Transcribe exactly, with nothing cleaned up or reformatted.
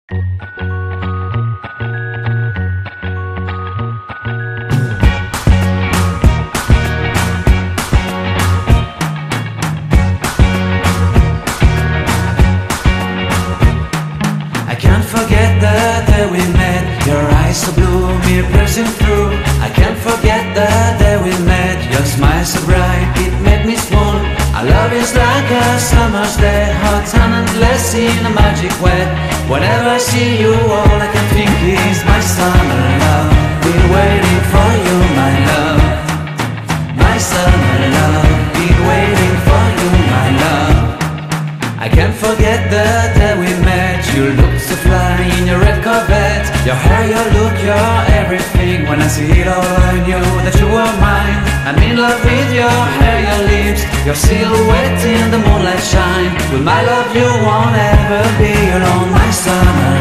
Forget the day we met. Your eyes so blue, me piercing through. I can't forget the day we met. Your smile so bright, it made me swoon. Our love is like a summer's day, hot and endless in a magic way. Whenever I see you, all I can think is my summer love. Been waiting for you, my love. My summer love. Been waiting for you, my love. I can't forget the day we met. You looked so fly in your red Corvette. Your hair, your look, your everything. When I see it all, I knew that you were mine. I'm in love with your hair, your lips, your silhouette in the moonlight shine. With my love you won't ever be alone, my summer